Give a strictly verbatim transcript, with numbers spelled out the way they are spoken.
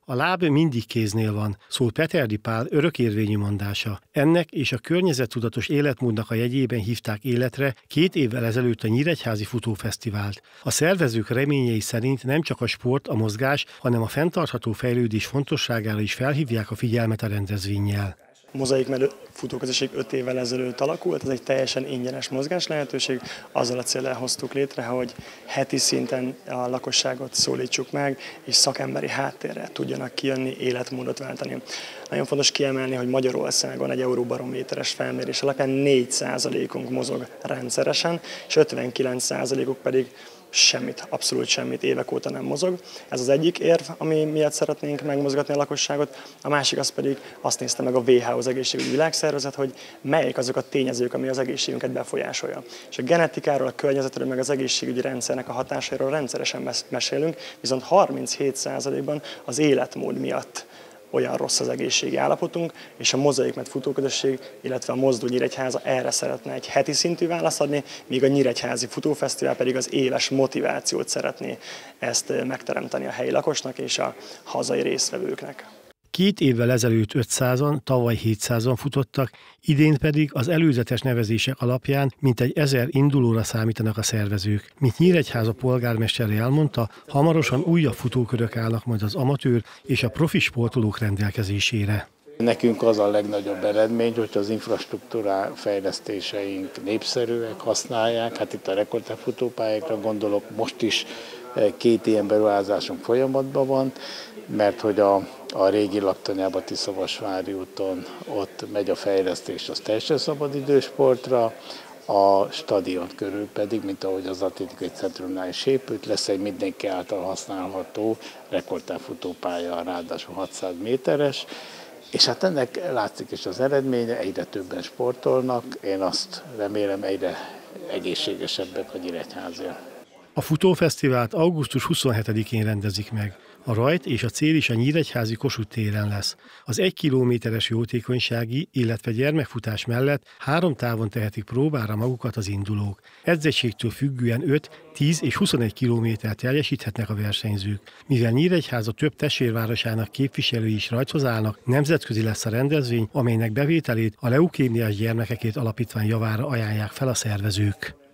A láb mindig kéznél van, szól Peterdi Pál örökérvényű mondása. Ennek és a környezettudatos életmódnak a jegyében hívták életre két évvel ezelőtt a Nyíregyházi Futófesztivált. A szervezők reményei szerint nem csak a sport, a mozgás, hanem a fenntartható fejlődés fontosságára is felhívják a figyelmet a rendezvénnyel. A Mozaik Medő futóközösség öt évvel ezelőtt alakult, ez egy teljesen ingyenes mozgás lehetőség. Azzal a céllal hoztuk létre, hogy heti szinten a lakosságot szólítsuk meg, és szakemberi háttérre tudjanak kijönni, életmódot váltani. Nagyon fontos kiemelni, hogy Magyarországon egy Euróbarométeres felmérés alapján négy százalékunk mozog rendszeresen, és ötvenkilenc százalékuk pedig semmit, abszolút semmit, évek óta nem mozog. Ez az egyik érv, ami miatt szeretnénk megmozgatni a lakosságot. A másik az pedig azt nézte meg a dupla vé há o, az Egészségügyi Világszervezet, hogy melyek azok a tényezők, ami az egészségünket befolyásolja. És a genetikáról, a környezetről, meg az egészségügyi rendszernek a hatásairól rendszeresen mesélünk, viszont harminchét százalékban az életmód miatt olyan rossz az egészségi állapotunk, és a Mozaik Med futóközösség, illetve a Mozdul Nyíregyháza erre szeretne egy heti szintű választ adni, míg a Nyíregyházi Futófesztivál pedig az éves motivációt szeretné ezt megteremteni a helyi lakosnak és a hazai résztvevőknek. Két évvel ezelőtt ötszázan, tavaly hétszázan futottak, idén pedig az előzetes nevezések alapján mintegy ezer indulóra számítanak a szervezők. Mint Nyíregyháza polgármestere elmondta, hamarosan újabb futókörök állnak majd az amatőr és a profi sportolók rendelkezésére. Nekünk az a legnagyobb eredmény, hogy az infrastruktúra fejlesztéseink népszerűek, használják. Hát itt a rekordtár futópályákra gondolok, most is két ilyen beruházásunk folyamatban van, mert hogy a, a régi laktanyában Tiszavasvári úton ott megy a fejlesztés az teljesen szabadidősportra, a stadion körül pedig, mint ahogy az atlétikai centrumnál is épült, lesz egy mindenki által használható rekordtár futópálya, ráadásul hatszáz méteres, és hát ennek látszik is az eredménye, egyre többen sportolnak, én azt remélem egyre egészségesebbek a nyíregyháziak. A futófesztivált augusztus huszonhetedikén rendezik meg. A rajt és a cél is a Nyíregyházi Kossuth téren lesz. Az egy kilométeres jótékonysági, illetve gyermekfutás mellett három távon tehetik próbára magukat az indulók. Edzettségtől függően öt, tíz és huszonegy kilométert teljesíthetnek a versenyzők. Mivel Nyíregyháza több testvérvárosának képviselői is rajthoz állnak, nemzetközi lesz a rendezvény, amelynek bevételét a leukémiás gyermekekért alapítvány javára ajánlják fel a szervezők.